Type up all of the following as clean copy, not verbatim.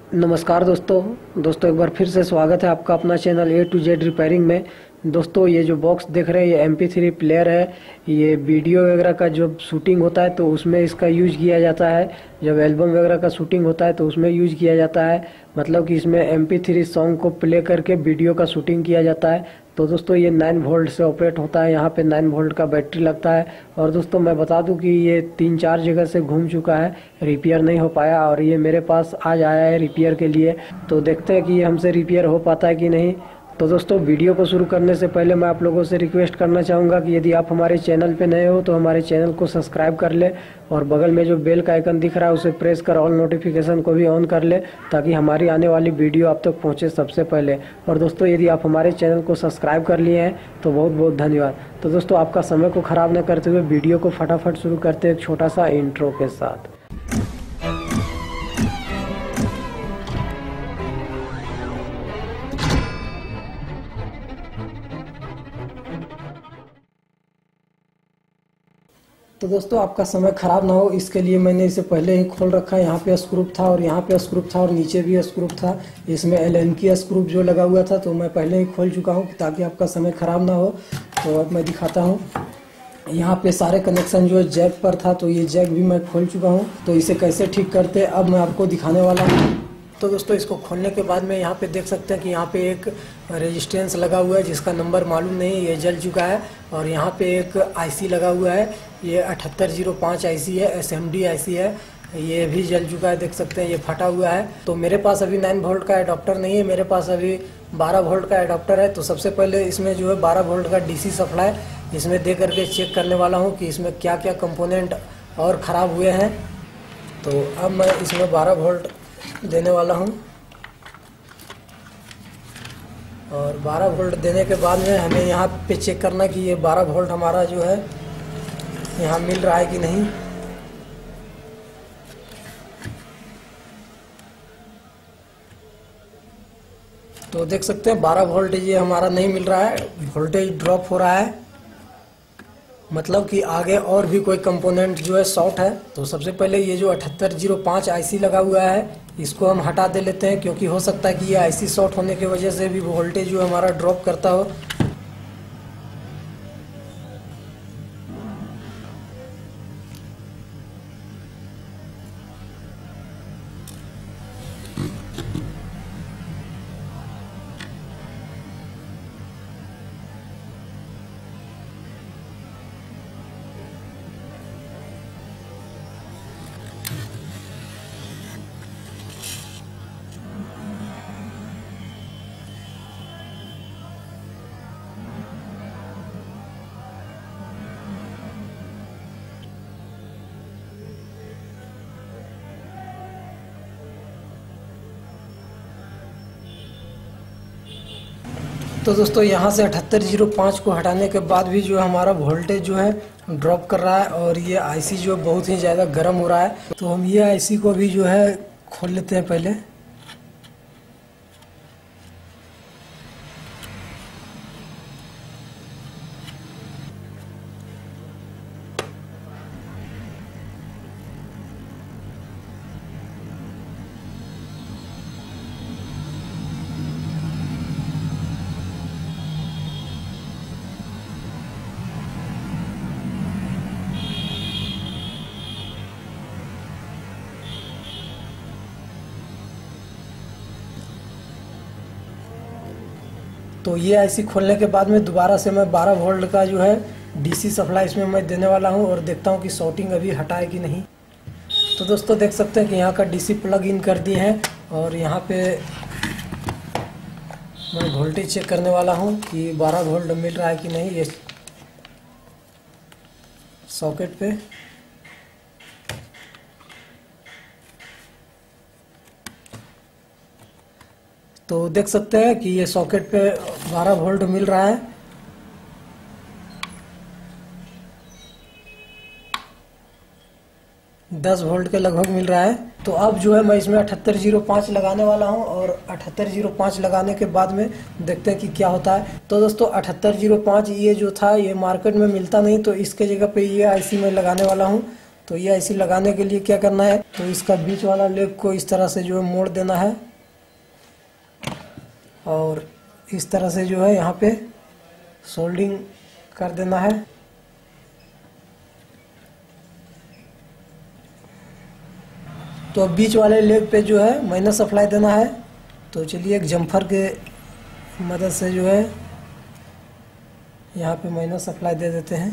नमस्कार दोस्तों एक बार फिर से स्वागत है आपका अपना channel A to Z repairing में। दोस्तों ये जो बॉक्स देख रहे हैं ये MP3 प्लेयर है। ये वीडियो वगैरह का जो शूटिंग होता है तो उसमें इसका यूज किया जाता है। जब एल्बम वगैरह का शूटिंग होता है तो उसमें यूज किया जाता है। मतलब कि इसमें MP3 सॉन्ग को प्ले करके वीडियो का शूटिंग किया जाता है। तो दोस्तों ये 9 वोल्ट से ऑपरेट होता है। यहाँ पे 9 वोल्ट का बैटरी लगता है। और दोस्तों मैं बता दूं कि ये 3-4 जगह से घूम चुका है, रिपेयर नहीं हो पाया और ये मेरे पास आज आया है रिपेयर के लिए। तो देखते हैं कि ये हमसे रिपेयर हो पाता है कि नहीं। तो दोस्तों वीडियो को शुरू करने से पहले मैं आप लोगों से रिक्वेस्ट करना चाहूँगा कि यदि आप हमारे चैनल पे नए हो तो हमारे चैनल को सब्सक्राइब कर ले और बगल में जो बेल का आइकन दिख रहा है उसे प्रेस कर ऑल नोटिफिकेशन को भी ऑन कर ले, ताकि हमारी आने वाली वीडियो आप तक पहुँचे सबसे पहले। और दोस्तों यदि आप हमारे चैनल को सब्सक्राइब कर लिए हैं तो बहुत बहुत धन्यवाद। तो दोस्तों आपका समय को ख़राब न करते हुए वीडियो को फटाफट शुरू करते हैं एक छोटा सा इंट्रो के साथ। तो दोस्तों आपका समय ख़राब ना हो इसके लिए मैंने इसे पहले ही खोल रखा है। यहाँ पे स्क्रू था और यहाँ पे स्क्रू था और नीचे भी स्क्रू था। इसमें Allen की स्क्रू जो लगा हुआ था तो मैं पहले ही खोल चुका हूँ ताकि आपका समय ख़राब ना हो। तो अब मैं दिखाता हूँ। यहाँ पे सारे कनेक्शन जो है जैक पर था तो ये जैक भी मैं खोल चुका हूँ। तो इसे कैसे ठीक करते अब मैं आपको दिखाने वाला हूँ। तो दोस्तों इसको खोलने के बाद में यहाँ पे देख सकते हैं कि यहाँ पे एक रेजिस्टेंस लगा हुआ है जिसका नंबर मालूम नहीं, ये जल चुका है। और यहाँ पे एक आईसी लगा हुआ है, ये 7805 आईसी है, SMD आईसी है, ये भी जल चुका है। देख सकते हैं ये फटा हुआ है। तो मेरे पास अभी 9 वोल्ट का एडाप्टर नहीं है, मेरे पास अभी 12 वोल्ट का एडाप्टर है। तो सबसे पहले इसमें जो है 12 वोल्ट का DC सप्लाई इसमें दे करके चेक करने वाला हूँ कि इसमें क्या क्या कंपोनेंट और ख़राब हुए हैं। तो अब मैं इसमें 12 वोल्ट देने वाला हूं और 12 वोल्ट देने के बाद में हमें यहाँ पे चेक करना कि ये 12 वोल्ट हमारा जो है यहाँ मिल रहा है कि नहीं। तो देख सकते हैं 12 वोल्ट ये हमारा नहीं मिल रहा है, वोल्टेज ड्रॉप हो रहा है। मतलब कि आगे और भी कोई कंपोनेंट जो है शॉर्ट है। तो सबसे पहले ये जो 7805 आईसी लगा हुआ है इसको हम हटा दे लेते हैं, क्योंकि हो सकता है कि ये आईसी शॉर्ट होने की वजह से भी वोल्टेज जो हमारा ड्रॉप करता हो। तो दोस्तों यहाँ से 7805 को हटाने के बाद भी जो हमारा वोल्टेज जो है ड्रॉप कर रहा है और ये आईसी जो बहुत ही ज़्यादा गर्म हो रहा है। तो हम ये आईसी को भी जो है खोल लेते हैं पहले। तो ये आईसी खोलने के बाद में दोबारा से मैं 12 वोल्ट का जो है DC सप्लाई इसमें मैं देने वाला हूँ और देखता हूँ कि शॉर्टिंग अभी हटा है कि नहीं। तो दोस्तों देख सकते हैं कि यहाँ का DC प्लग इन कर दिए हैं और यहाँ पे मैं वोल्टेज चेक करने वाला हूँ कि 12 वोल्ट मिल रहा है कि नहीं ये सॉकेट पे। तो देख सकते हैं कि ये सॉकेट पे 12 वोल्ट मिल रहा है। दस वोल्ट के लगभग मिल रहा है। तो अब जो है मैं इसमें 7805 लगाने वाला हूं और 7805 लगाने के बाद में देखते हैं कि क्या होता है। तो दोस्तों 7805 ये जो था ये मार्केट में मिलता नहीं, तो इसके जगह पे ये आईसी मैं लगाने वाला हूं। तो ये आईसी लगाने के लिए क्या करना है, तो इसका बीच वाला लेग को इस तरह से जो है मोड़ देना है और इस तरह से जो है यहाँ पे सोल्डिंग कर देना है। तो बीच वाले लेग पे जो है माइनस अप्लाई देना है। तो चलिए एक जम्फर के मदद से जो है यहाँ पे माइनस अप्लाई दे देते हैं।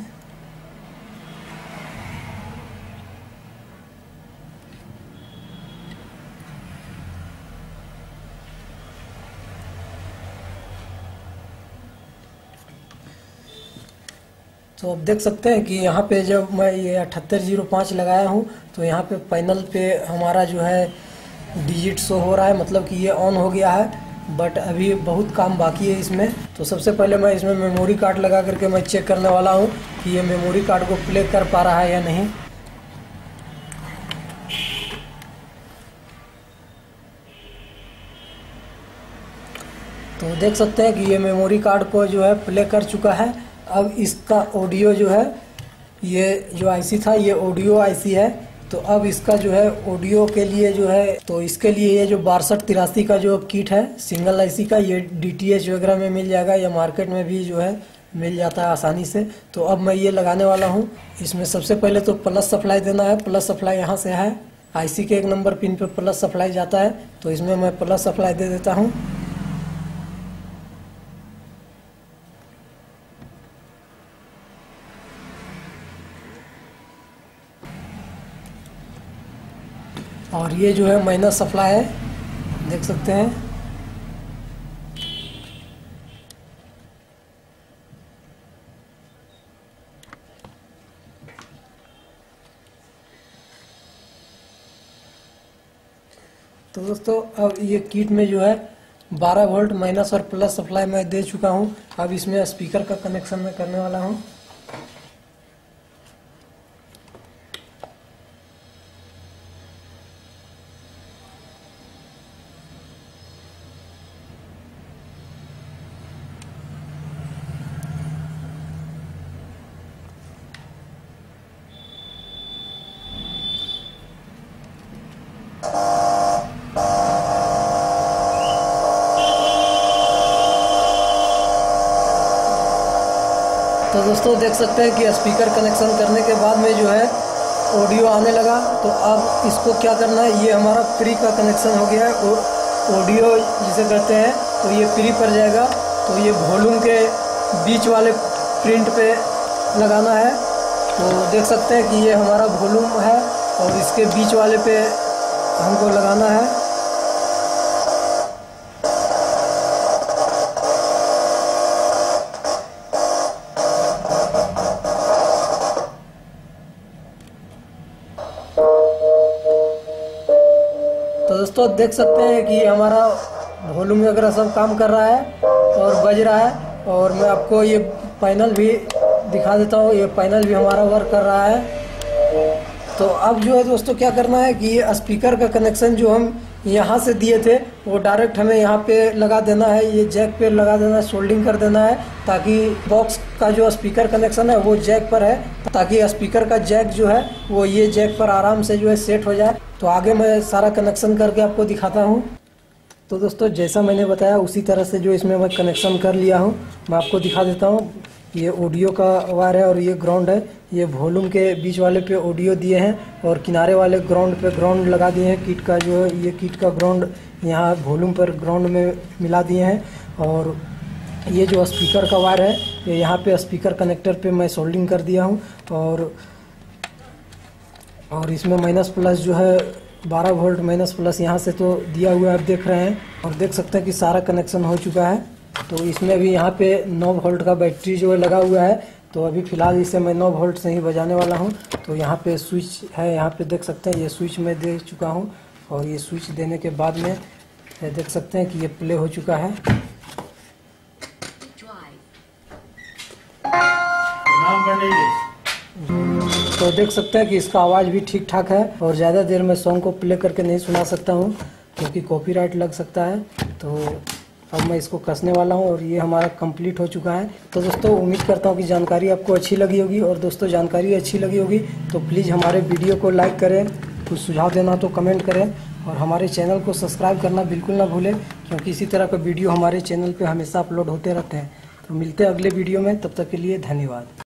तो अब देख सकते हैं कि यहाँ पे जब मैं ये 7805 लगाया हूँ तो यहाँ पे पैनल पे हमारा जो है डिजिट शो हो रहा है, मतलब कि ये ऑन हो गया है। बट अभी बहुत काम बाकी है इसमें। तो सबसे पहले मैं इसमें मेमोरी कार्ड लगा करके मैं चेक करने वाला हूँ कि ये मेमोरी कार्ड को प्ले कर पा रहा है या नहीं। तो देख सकते हैं कि ये मेमोरी कार्ड को जो है प्ले कर चुका है। अब इसका ऑडियो जो है, ये जो आईसी था ये ऑडियो आईसी है। तो अब इसका जो है ऑडियो के लिए जो है, तो इसके लिए ये जो 6283 का जो किट है सिंगल आईसी का, ये डीटीएच वगैरह में मिल जाएगा या मार्केट में भी जो है मिल जाता है आसानी से। तो अब मैं ये लगाने वाला हूँ। इसमें सबसे पहले तो प्लस सप्लाई देना है। प्लस सप्लाई यहाँ से है, आईसी के 1 नंबर पिन पे प्लस सप्लाई जाता है। तो इसमें मैं प्लस सप्लाई दे देता हूँ। और ये जो है माइनस सप्लाई है, देख सकते हैं। तो दोस्तों अब ये किट में जो है 12 वोल्ट माइनस और प्लस सप्लाई मैं दे चुका हूँ। अब इसमें स्पीकर का कनेक्शन मैं करने वाला हूँ। तो दोस्तों देख सकते हैं कि स्पीकर कनेक्शन करने के बाद में जो है ऑडियो आने लगा। तो अब इसको क्या करना है, ये हमारा प्री का कनेक्शन हो गया है, ऑडियो जिसे कहते हैं। तो ये प्री पर जाएगा। तो ये वॉल्यूम के बीच वाले प्रिंट पे लगाना है। तो देख सकते हैं कि ये हमारा वॉल्यूम है और इसके बीच वाले पे हमको लगाना है। तो दोस्तों देख सकते हैं कि हमारा वॉल्यूम वगैरह सब काम कर रहा है और बज रहा है। और मैं आपको ये पैनल भी दिखा देता हूँ। ये पैनल भी हमारा वर्क कर रहा है। तो अब जो है दोस्तों क्या करना है कि ये स्पीकर का कनेक्शन जो हम यहाँ से दिए थे वो डायरेक्ट हमें यहाँ पे लगा देना है। ये जैक पे लगा देना है, सोल्डिंग कर देना है, ताकि बॉक्स का जो स्पीकर कनेक्शन है वो जैक पर है, ताकि स्पीकर का जैक जो है वो ये जैक पर आराम से जो है सेट हो जाए। तो आगे मैं सारा कनेक्शन करके आपको दिखाता हूँ। तो दोस्तों जैसा मैंने बताया उसी तरह से जो इसमें मैं कनेक्शन कर लिया हूँ, मैं आपको दिखा देता हूँ। ये ऑडियो का वायर है और ये ग्राउंड है। ये वॉल्यूम के बीच वाले पे ऑडियो दिए हैं और किनारे वाले ग्राउंड पे ग्राउंड लगा दिए हैं। किट का जो है ये किट का ग्राउंड यहाँ वॉल्यूम पर ग्राउंड में मिला दिए हैं। और ये जो स्पीकर का वायर है ये यहाँ पे स्पीकर कनेक्टर पे मैं सोल्डिंग कर दिया हूँ। और इसमें माइनस प्लस जो है 12 वोल्ट माइनस प्लस यहाँ से तो दिया हुआ है, आप देख रहे हैं। और देख सकते हैं कि सारा कनेक्शन हो चुका है। तो इसमें भी यहाँ पे 9 वोल्ट का बैटरी जो है लगा हुआ है। तो अभी फ़िलहाल इसे मैं 9 वोल्ट से ही बजाने वाला हूँ। तो यहाँ पे स्विच है, यहाँ पे देख सकते हैं ये स्विच मैं दे चुका हूँ। और ये स्विच देने के बाद में देख सकते हैं कि ये प्ले हो चुका है। तो देख सकते हैं कि इसका आवाज़ भी ठीक ठाक है। और ज़्यादा देर में सॉन्ग को प्ले करके नहीं सुना सकता हूँ क्योंकि कॉपीराइट लग सकता है। तो अब मैं इसको कसने वाला हूँ और ये हमारा कंप्लीट हो चुका है। तो दोस्तों उम्मीद करता हूँ कि जानकारी आपको अच्छी लगी होगी, और दोस्तों जानकारी अच्छी लगी होगी तो प्लीज़ हमारे वीडियो को लाइक करें, कुछ सुझाव देना तो कमेंट करें, और हमारे चैनल को सब्सक्राइब करना बिल्कुल ना भूलें, क्योंकि इसी तरह का वीडियो हमारे चैनल पर हमेशा अपलोड होते रहते हैं। तो मिलते हैं अगले वीडियो में, तब तक के लिए धन्यवाद।